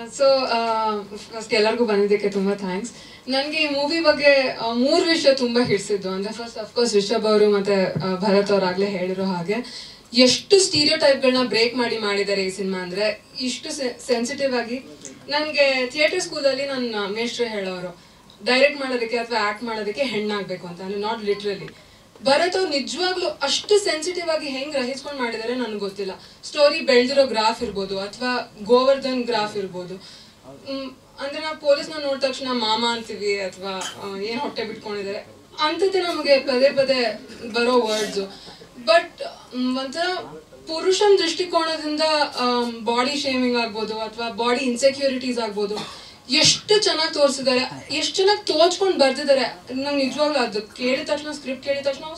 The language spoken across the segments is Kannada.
ಸೊ ಫಸ್ಟ್ ಎಲ್ಲರಿಗೂ ಬಂದಿದ್ದಕ್ಕೆ ತುಂಬ ಥ್ಯಾಂಕ್ಸ್. ನನಗೆ ಈ ಮೂವಿ ಬಗ್ಗೆ 3 ವಿಷಯ ತುಂಬ ಹಿಡಿಸಿದ್ದು. ಅಂದರೆ ಫಸ್ಟ್ ಅಫ್ಕೋರ್ಸ್ ರಿಷಬ್ ಅವರು ಮತ್ತು ಭರತ್ ಅವರಾಗಲೇ ಹೇಳಿರೋ ಹಾಗೆ ಎಷ್ಟು ಸ್ಟೀರಿಯೋಟೈಪ್ಗಳನ್ನ ಬ್ರೇಕ್ ಮಾಡಿದ್ದಾರೆ ಈ ಸಿನಿಮಾ. ಅಂದರೆ ಇಷ್ಟು ಸೆನ್ಸಿಟಿವ್ ಆಗಿ. ನನಗೆ ಥಿಯೇಟರ್ ಸ್ಕೂಲಲ್ಲಿ ನನ್ನ ಮೇಷ್ಟ್ರು ಹೇಳೋರು ಡೈರೆಕ್ಟ್ ಮಾಡೋದಕ್ಕೆ ಅಥವಾ ಆ್ಯಕ್ಟ್ ಮಾಡೋದಕ್ಕೆ ಹೆಣ್ಣಾಗಬೇಕು ಅಂತ, ಅಂದರೆ ನಾಟ್ ಲಿಟ್ರಲಿ. ಭರತ್ ಅವ್ರು ನಿಜವಾಗ್ಲೂ ಅಷ್ಟು ಸೆನ್ಸಿಟಿವ್ ಆಗಿ ಹೆಂಗ್ ಗ್ರಹಿಸ್ಕೊಂಡು ಮಾಡಿದ್ದಾರೆ ನನಗೆ ಗೊತ್ತಿಲ್ಲ. ಸ್ಟೋರಿ ಬೆಳೆದಿರೋ ಗ್ರಾಫ್ ಇರ್ಬೋದು ಅಥವಾ ಗೋವರ್ಧನ್ ಗ್ರಾಫ್ ಇರ್ಬೋದು. ಅಂದ್ರೆ ನಾವು ಪೊಲೀಸ್ನ ನೋಡಿದ ತಕ್ಷಣ ಮಾಮ ಅಂತೀವಿ ಅಥವಾ ಏನ್ ಹೊಟ್ಟೆ ಬಿಟ್ಕೊಂಡಿದ್ದಾರೆ ಅಂಥದ್ದೇ ನಮಗೆ ಪದೇ ಪದೇ ಬರೋ ವರ್ಡ್ಸು. ಬಟ್ ಒಂಥರ ಪುರುಷನ ದೃಷ್ಟಿಕೋನದಿಂದ ಬಾಡಿ ಶೇಮಿಂಗ್ ಆಗ್ಬೋದು ಅಥವಾ ಬಾಡಿ ಇನ್ಸೆಕ್ಯೂರಿಟೀಸ್ ಆಗ್ಬೋದು ಎಷ್ಟು ಚೆನ್ನಾಗಿ ತೋರಿಸಿದ್ದಾರೆ, ಎಷ್ಟು ಚೆನ್ನಾಗಿ ತೋಚ್ಕೊಂಡು ಬರ್ದಿದ್ದಾರೆ. ನಂಗೆ ನಿಜವಾಗ್ಲೂ ಅದು ಕೇಳಿದ ತಕ್ಷಣ, ಸ್ಕ್ರಿಪ್ಟ್ ಕೇಳಿದ ತಕ್ಷಣ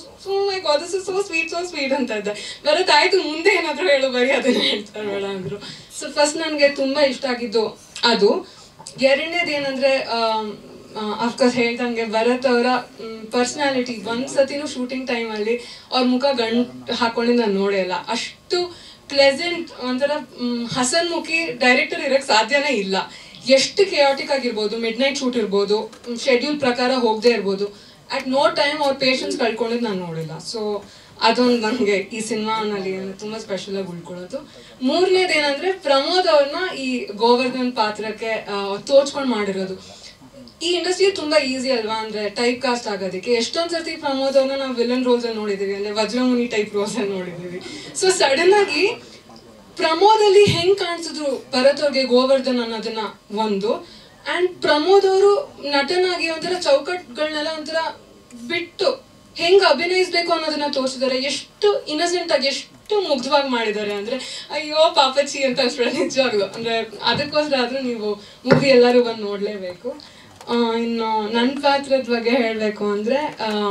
ಸೋ ಸ್ವೀಟ್ ಅಂತ ಇದ್ದೆ. ಬರತ್ತಾಯ್ತು ಮುಂದೆ ಏನಾದರೂ ಹೇಳು, ಬರೀ ಅದನ್ನ ಹೇಳ್ತಾರೆ ಬೇಡ ಅಂದರು. ಸೊ ಫಸ್ಟ್ ನನಗೆ ತುಂಬ ಇಷ್ಟ ಆಗಿದ್ದು ಅದು. ಎರಡನೇದು ಏನಂದರೆ ಅಫ್ಕೋರ್ಸ್ ಹೇಳ್ದಂಗೆ ಭರತ್ ಅವರ ಪರ್ಸ್ನಾಲಿಟಿ. ಒಂದ್ಸತಿನೂ ಶೂಟಿಂಗ್ ಟೈಮಲ್ಲಿ ಅವ್ರ ಮುಖ ಗಂಟು ಹಾಕೊಂಡಿದ್ದು ನಾನು ನೋಡೇ ಇಲ್ಲ. ಅಷ್ಟು ಪ್ಲೆಸೆಂಟ್, ಒಂಥರ ಹಸನ್ಮುಖಿ ಡೈರೆಕ್ಟರ್ ಇರೋಕ್ಕೆ ಸಾಧ್ಯನೇ ಇಲ್ಲ. ಎಷ್ಟು ಕೆಯಾಟಿಕ್ ಆಗಿರ್ಬೋದು, ಮಿಡ್ ನೈಟ್ ಶೂಟ್ ಇರ್ಬೋದು, ಶೆಡ್ಯೂಲ್ ಪ್ರಕಾರ ಹೋಗದೆ ಇರ್ಬೋದು, ಅಟ್ ನೋ ಟೈಮ್ ಅವ್ರ ಪೇಷನ್ಸ್ ಕಳ್ಕೊಂಡಿದ್ದು ನಾನು ನೋಡಿಲ್ಲ. ಸೊ ಅದೊಂದು ನನಗೆ ಈ ಸಿನಿಮಾನಲ್ಲಿ ತುಂಬ ಸ್ಪೆಷಲಾಗಿ ಉಳ್ಕೊಳ್ಳೋದು. ಮೂರನೇದು ಏನಂದರೆ ಪ್ರಮೋದ್ ಅವ್ರನ್ನ ಈ ಗೋವರ್ಧನ್ ಪಾತ್ರಕ್ಕೆ ತೋಚ್ಕೊಂಡು ಮಾಡಿರೋದು. ಈ ಇಂಡಸ್ಟ್ರಿ ತುಂಬ ಈಸಿ ಅಲ್ವಾ, ಅಂದರೆ ಟೈಪ್ ಕಾಸ್ಟ್ ಆಗೋದಕ್ಕೆ. ಎಷ್ಟೊಂದು ಸರ್ತಿ ಪ್ರಮೋದ್ ಅವ್ರನ್ನ ನಾವು ವಿಲನ್ ರೋಲ್ಸಲ್ಲಿ ನೋಡಿದ್ದೀವಿ, ಅಂದರೆ ವಜ್ರಮುನಿ ಟೈಪ್ ರೋಲ್ಸಲ್ಲಿ ನೋಡಿದ್ದೀವಿ. ಸೊ ಸಡನ್ ಆಗಿ ಪ್ರಮೋದಲ್ಲಿ ಹೆಂಗ್ ಕಾಣಿಸಿದ್ರು ಭರತ್ ಅವ್ರಿಗೆ ಗೋವರ್ಧನ್ ಅನ್ನೋದನ್ನ ಒಂದು. ಅಂಡ್ ಪ್ರಮೋದ್ ಅವರು ನಟನಾಗಿ ಒಂಥರ ಚೌಕಟ್ಟುಗಳನ್ನೆಲ್ಲ ಒಂಥರ ಬಿಟ್ಟು ಹೆಂಗ್ ಅಭಿನಯಿಸ್ಬೇಕು ಅನ್ನೋದನ್ನ ತೋರಿಸಿದ್ದಾರೆ. ಎಷ್ಟು ಇನ್ನಸೆಂಟ್ ಆಗಿ, ಎಷ್ಟು ಮುಗ್ಧವಾಗಿ ಮಾಡಿದ್ದಾರೆ ಅಂದ್ರೆ ಅಯ್ಯೋ ಪಾಪಚ್ಚಿ ಅಂತ ಅನ್ಸ್ಬಿಡ ನಿಜವಾಗ್ಲು. ಅಂದ್ರೆ ಅದಕ್ಕೋಸ್ಕರ ಆದ್ರೂ ನೀವು ಮೂವಿ ಎಲ್ಲರೂ ಬಂದು ನೋಡ್ಲೇಬೇಕು. ಇನ್ನು ನನ್ನ ಪಾತ್ರದ ಬಗ್ಗೆ ಹೇಳಬೇಕು ಅಂದ್ರೆ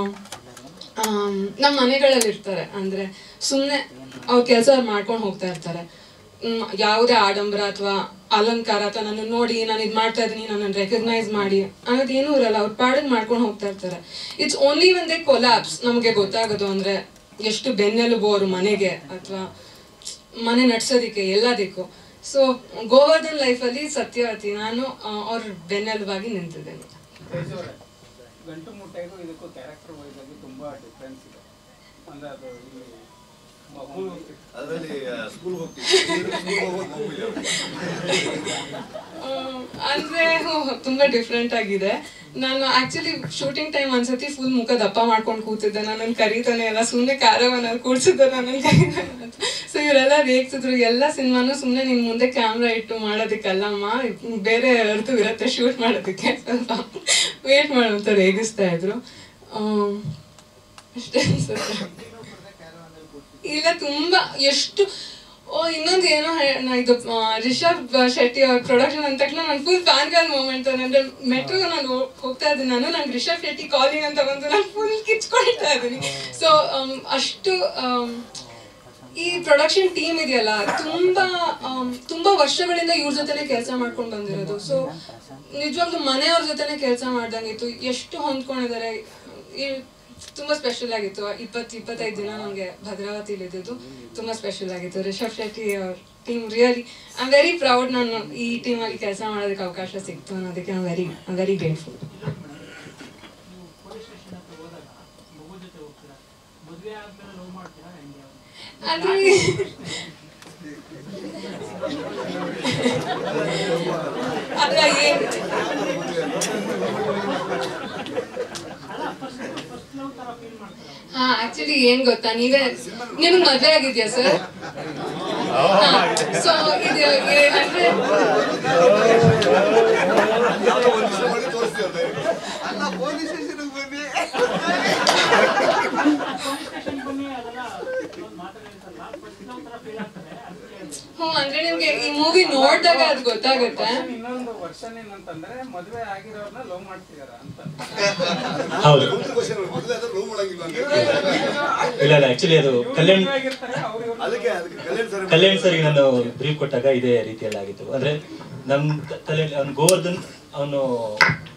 ನಮ್ಮ ಮನೆಗಳಲ್ಲಿ ಇರ್ತಾರೆ, ಅಂದ್ರೆ ಸುಮ್ಮನೆ ಅವ್ರ ಕೆಲಸ ಮಾಡ್ಕೊಂಡು ಹೋಗ್ತಾ ಇರ್ತಾರೆ. ಯಾವುದೇ ಆಡಂಬರ ಅಥವಾ ಅಲಂಕಾರ ಅಥವಾ ನನ್ನ ನೋಡಿ ನಾನು ಇದು ಮಾಡ್ತಾ ಇದ್ದೀನಿ, ನನ್ನನ್ನು ರೆಕಗ್ನೈಸ್ ಮಾಡಿ ಅನ್ನೋದೇನೂ ಇರಲ್ಲ. ಅವ್ರ ಪಾಡಿಗೆ ಮಾಡ್ಕೊಂಡು ಹೋಗ್ತಾ ಇರ್ತಾರೆ. It's only when they collapse ನಮಗೆ ಗೊತ್ತಾಗೋದು, ಅಂದರೆ ಎಷ್ಟು ಬೆನ್ನೆಲುಬು ಅವರು ಮನೆಗೆ ಅಥವಾ ಮನೆ ನಡ್ಸೋದಕ್ಕೆ ಎಲ್ಲದಕ್ಕೂ. ಸೊ ಗೋವರ್ಧನ್ ಲೈಫಲ್ಲಿ ಸತ್ಯವತಿ ನಾನು ಅವ್ರ ಬೆನ್ನೆಲುಬಾಗಿ ನಿಂತಿದ್ದೇನೆ. ಗಂಟು ಮುಟ್ಟೆಗೂ ಇದಕ್ಕೂ ಕ್ಯಾರೆಕ್ಟರ್ ವೈಸ್ ಆಗಿ ತುಂಬಾ ಡಿಫ್ರೆನ್ಸ್ ಇದೆ. ಅಂದ್ರೆ ಅದು ಅಂದ್ರೆ ತುಂಬಾ ಡಿಫ್ರೆಂಟ್ ಆಗಿದೆ. ನಾನು ಆಕ್ಚುಲಿ ಶೂಟಿಂಗ್ ಟೈಮ್ ಒಂದ್ಸತಿ ಫುಲ್ ಮುಖ ದಪ್ಪ ಮಾಡ್ಕೊಂಡು ಕೂತಿದ್ದೆ. ನನ್ನನ್ನು ಕರೀತಾನೆ ಎಲ್ಲ, ಸುಮ್ಮನೆ ಕ್ಯಾರವನಲ್ಲಿ ಕೂಡ್ಸಿದ್ದೆ ನನ್ನನ್ನು ಕರೀತಾನೆ. ಸೊ ಇವರೆಲ್ಲ ರೇಗ್ಸಿದ್ರು, ಎಲ್ಲ ಸಿನಿಮಾನು ಸುಮ್ಮನೆ ನಿನ್ ಮುಂದೆ ಕ್ಯಾಮ್ರಾ ಇಟ್ಟು ಮಾಡೋದಕ್ಕಲ್ಲಮ್ಮ, ಬೇರೆ ಅರ್ಥ ಇರತ್ತೆ ಶೂಟ್ ಮಾಡೋದಕ್ಕೆ, ಸ್ವಲ್ಪ ವೇಟ್ ಮಾಡೋಂತ ರೇಗಿಸ್ತಾ ಇದ್ರು. ಅಷ್ಟೇ ಅನ್ಸುತ್ತೆ. ಇಲ್ಲ ತುಂಬಾ ಎಷ್ಟು ಇನ್ನೊಂದು ಏನೋ ಇದು ರಿಷಬ್ ಶೆಟ್ಟಿ ಅವ್ರ ಪ್ರೊಡಕ್ಷನ್ ಅಂದ ತಕ್ಷಣ ನಾನು ಫುಲ್ ಫ್ಯಾನ್ ಗರ್ಲ್ ಮೂಮೆಂಟ್. ಅಂದ್ರೆ ಮೆಟ್ರೋ ನಾನು ಹೋಗ್ತಾ ಇದ್ದೀನಿ, ನಂಗೆ ರಿಷಬ್ ಶೆಟ್ಟಿ ಕಾಲಿಂಗ್ ಅಂತ ಬಂದು ನಾನು ಫುಲ್ ಕಿಚ್ಕೊಳ್ತಾ ಇದ್ದೀನಿ. ಸೊ ಅಷ್ಟು ಈ ಪ್ರೊಡಕ್ಷನ್ ಟೀಮ್ ಇದೆಯಲ್ಲ ತುಂಬಾ ವರ್ಷಗಳಿಂದ ಇವ್ರ ಜೊತೆನೆ ಕೆಲಸ ಮಾಡ್ಕೊಂಡು ಬಂದಿರೋದು. ಸೊ ನಿಜವಾಗ್ಲೂ ಮನೆಯವ್ರ ಜೊತೆನೆ ಕೆಲಸ ಮಾಡ್ದಂಗಿತ್ತು. ಎಷ್ಟು ಹೊಂದ್ಕೊಂಡಿದ್ದಾರೆ, ತುಂಬ ಸ್ಪೆಷಲ್ ಆಗಿತ್ತು. 20-25 ದಿನ ನನಗೆ ಭದ್ರಾವತಿಲಿ ಇದ್ದಿದ್ದು ತುಂಬ ಸ್ಪೆಷಲ್ ಆಗಿತ್ತು. ರಿಷಬ್ ಶೆಟ್ಟಿ ಅವ್ರ team really I am very proud. ನಾನು ಈ ಟೀಮಲ್ಲಿ ಕೆಲಸ ಮಾಡೋದಕ್ಕೆ ಅವಕಾಶ ಸಿಕ್ತು ಅನ್ನೋದಕ್ಕೆ ಐ ಆಮ್ ವೆರಿ ಗ್ರೇಟ್ಫುಲ್. ಅದು ಅದ್ರ ಏನು ಆಕ್ಚುಲಿ ಏನ್ ಗೊತ್ತಾ, ನಿಮ್ಗೆ ಮದುವೆ ಆಗಿದ್ಯಾ ಸರ್? ಸೊ ಇದು ಏನಂದ್ರೆ ಅಂದ್ರೆ ನಿಮ್ಗೆ ಈ ಮೂವಿ ನೋಡಿದಾಗ ಅದು ಗೊತ್ತಾಗುತ್ತೆ. ಇನ್ನೊಂದು ವರ್ಷನ್ ಏನಂತಂದ್ರೆ ಮದುವೆ ಆಗಿರೋರ್ನ ಲವ್ ಮಾಡ್ತಿದಾರ ಅಂತ. ಇಲ್ಲ ಆಕ್ಚುಲಿ ಅದು ಕಲ್ಯಾಣ್ ಸರ್ ನಾನು ಬ್ರೀಫ್ ಕೊಟ್ಟಾಗ ಇದೇ ರೀತಿಯಲ್ಲಿ ಆಗಿತ್ತು. ಅಂದ್ರೆ ನಮ್ ತಲೆ ಗೋವರ್ಧನ್ ಅವನು